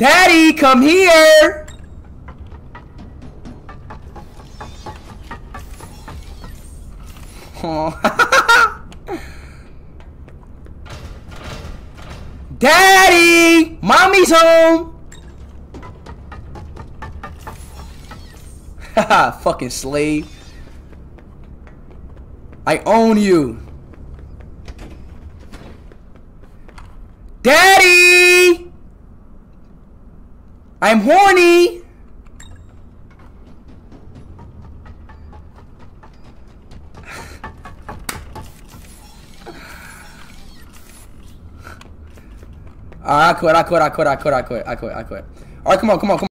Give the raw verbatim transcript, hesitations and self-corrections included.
Daddy, come here! Oh. Daddy! Mommy's home! Haha, fucking slave. I own you. Daddy! I'm horny! I quit, I quit, I quit, I quit, I quit, I quit, I quit. Alright, come on, come on, come on.